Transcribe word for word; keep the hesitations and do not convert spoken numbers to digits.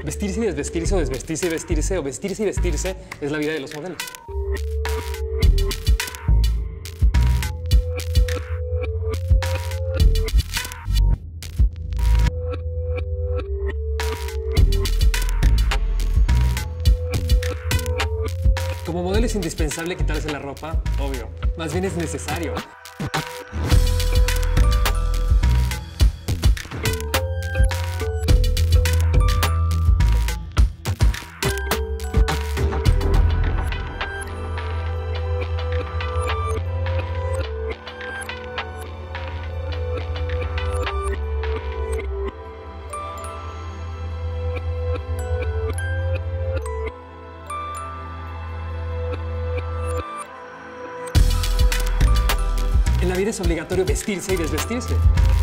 Vestirse y desvestirse, o desvestirse y vestirse, o vestirse y vestirse es la vida de los modelos. Como modelo es indispensable quitarse la ropa, obvio. Más bien es necesario. En la vida es obligatorio vestirse y desvestirse.